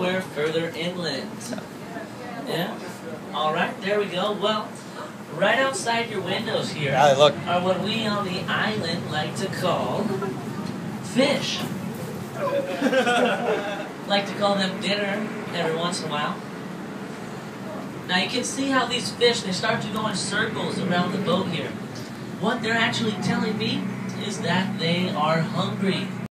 anywhere further inland. Yeah? Alright, there we go. Well, right outside your windows here look. are what we on the island like to call fish. Like to call them dinner every once in a while. Now you can see how these fish, they start to go in circles around the boat here. What they're actually telling me is that they are hungry.